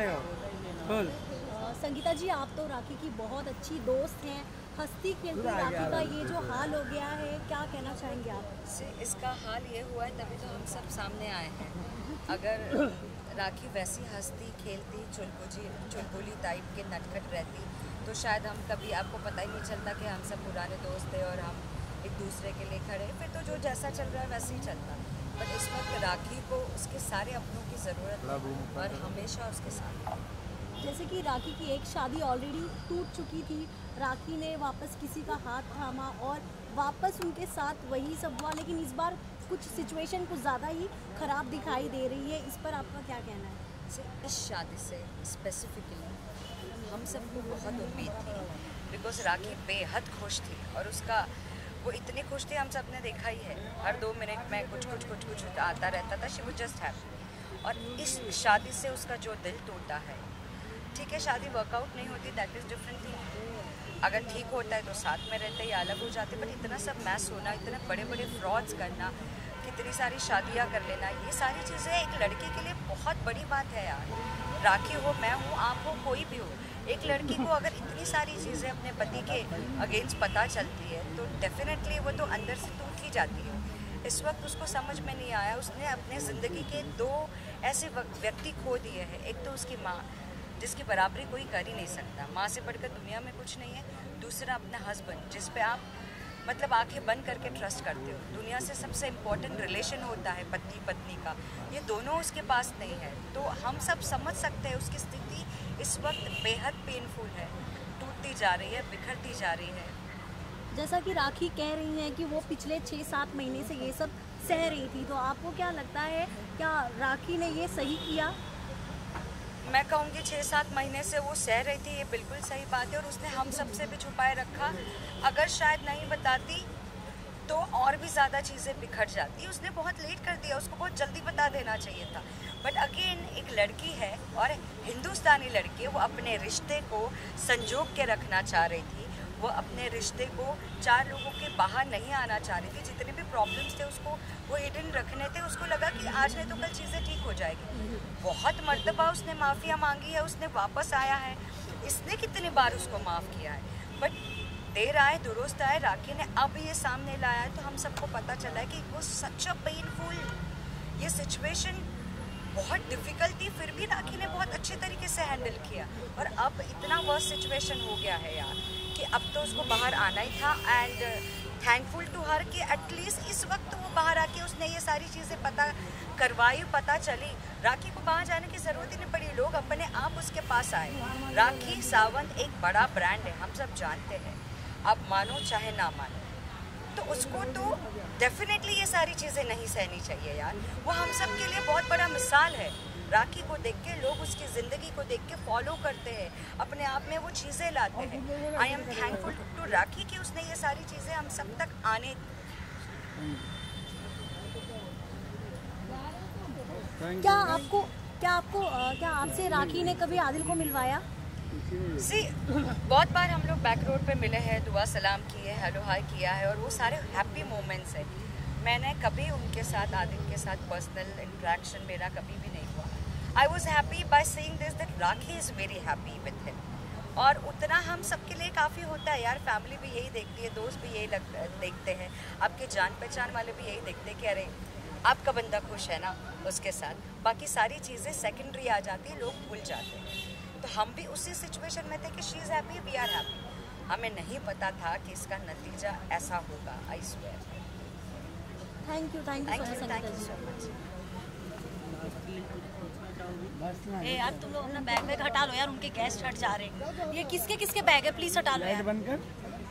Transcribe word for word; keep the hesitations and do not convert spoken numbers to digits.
संगीता जी, आप तो राखी की बहुत अच्छी दोस्त हैं, हंसती खेलती राखी का ये जो हाल हो गया है, क्या कहना चाहेंगे आप? इसका हाल ये हुआ है तभी तो हम सब सामने आए हैं। अगर राखी वैसी हंसती खेलती चुलबुली चुलबुली टाइप के नटखट रहती तो शायद हम कभी, आपको पता ही नहीं चलता कि हम सब पुराने दोस्त थे और हम एक दूसरे के लिए खड़े, फिर तो जो जैसा चल रहा है वैसे ही चलता। बट इस वक्त राखी को उसके सारे अपनों की ज़रूरत है और हमेशा उसके साथ। जैसे कि राखी की एक शादी ऑलरेडी टूट चुकी थी, राखी ने वापस किसी का हाथ थामा और वापस उनके साथ वही सब हुआ, लेकिन इस बार कुछ सिचुएशन कुछ ज़्यादा ही ख़राब दिखाई दे रही है। इस पर आपका क्या कहना है? इस शादी से स्पेसिफिकली हम सबको बहुत उम्मीद थी, बिकॉज राखी बेहद खुश थी और उसका वो इतनी खुश थी, हम सब ने देखा ही है, हर दो मिनट में कुछ कुछ कुछ कुछ आता रहता था। She was just happy. और इस शादी से उसका जो दिल टूटा है, ठीक है शादी वर्कआउट नहीं होती, दैट इज़ डिफरेंट थिंग। अगर ठीक होता है तो साथ में रहते या अलग हो जाते, पर इतना सब मैस होना, इतने बड़े बड़े फ्रॉड्स करना, कितनी सारी शादियां कर लेना, ये सारी चीज़ें एक लड़के के लिए बहुत बड़ी बात है यार। राखी हो, मैं हूँ, आप हो, कोई भी हो, एक लड़की को अगर इतनी सारी चीज़ें अपने पति के अगेंस्ट पता चलती है तो डेफिनेटली वो तो अंदर से टूट ही जाती है। इस वक्त उसको समझ में नहीं आया, उसने अपने ज़िंदगी के दो ऐसे व्यक्ति खो दिए हैं। एक तो उसकी माँ, जिसकी बराबरी कोई कर ही नहीं सकता, माँ से बढ़कर दुनिया में कुछ नहीं है। दूसरा अपना हस्बैंड, जिस पे आप मतलब आंखें बंद करके ट्रस्ट करते हो। दुनिया से सबसे इम्पोर्टेंट रिलेशन होता है पति पत्नी का, ये दोनों उसके पास नहीं है। तो हम सब समझ सकते हैं उसकी स्थिति इस वक्त बेहद पेनफुल है, टूटती जा रही है, बिखरती जा रही है। जैसा कि राखी कह रही हैं कि वो पिछले छः सात महीने से ये सब सह रही थी, तो आपको क्या लगता है, क्या राखी ने ये सही किया? मैं कहूँगी छः सात महीने से वो सह रही थी, ये बिल्कुल सही बात है, और उसने हम सब से भी छुपाए रखा। अगर शायद नहीं बताती तो और भी ज़्यादा चीज़ें बिखर जाती। उसने बहुत लेट कर दिया, उसको बहुत जल्दी बता देना चाहिए था। बट अगेन एक लड़की है और हिंदुस्तानी लड़की, वो अपने रिश्ते को संजोग के रखना चाह रही थी। वो अपने रिश्ते को चार लोगों के बाहर नहीं आना चाह रही थी। जितने भी प्रॉब्लम्स थे उसको वो हिडन रखने थे। उसको लगा कि आज नहीं तो कल चीज़ें ठीक हो जाएगी। बहुत मर्तबा उसने माफ़िया मांगी है, उसने वापस आया है। इसने कितनी बार उसको माफ़ किया है, बट देर आए दुरुस्त आए। राखी ने अब ये सामने लाया है तो हम सबको पता चला है कि वो सच अ पेनफुल, ये सिचुएशन बहुत डिफ़िकल्ट थी, फिर भी राखी ने बहुत अच्छे तरीके से हैंडल किया। और अब इतना वर्स्ट सिचुएशन हो गया है यार कि अब तो उसको बाहर आना ही था। एंड थैंकफुल टू हर कि एटलीस्ट इस वक्त वो बाहर आके उसने ये सारी चीज़ें पता करवाई, पता चली। राखी को बाहर जाने की ज़रूरत ही नहीं पड़ी, लोग अपने आप उसके पास आए। राखी सावंत एक बड़ा ब्रांड है, हम सब जानते हैं, आप मानो चाहे ना मानो। तो उसको तो डेफिनेटली ये सारी चीज़ें नहीं सहनी चाहिए यार। वो हम सब के लिए बहुत बड़ा मिसाल है। राखी को देख के लोग उसकी ज़िंदगी को देख के फॉलो करते हैं, अपने आप में वो चीज़ें लाते हैं। I am thankful to Rakhi कि उसने ये सारी चीज़ें हम सब तक आने। क्या आपको क्या आपको क्या आपसे राखी ने कभी आदिल को मिलवाया? सी बहुत बार हम लोग बैक रोड पे मिले हैं, दुआ सलाम किए, हेलो हाय किया है, और वो सारे हैप्पी मोमेंट्स हैं। मैंने कभी उनके साथ, आदिल के साथ पर्सनल इंट्रैक्शन मेरा कभी भी नहीं हुआ। I was happy by seeing this that Rakhi is very happy with him. और उतना हम सबके लिए काफ़ी होता है यार। फैमिली भी यही देखती है, दोस्त भी यही लग देखते हैं, आपके जान पहचान वाले भी यही देखते हैं कि अरे आपका बंदा खुश है ना उसके साथ। बाकी सारी चीज़ें सेकेंडरी आ जाती है, लोग भूल जाते हैं। तो हम भी उसी सिचुएशन में थे कि she is happy, we are happy. हमें नहीं पता था कि इसका नतीजा ऐसा होगा। I swear. Thank you thank you thank you so much. ए यार तुम लोग अपना बैग बैग हटा लो यार, उनके गेस्ट हट जा रहे हैं। ये किसके किसके बैग है, प्लीज हटा लो यार।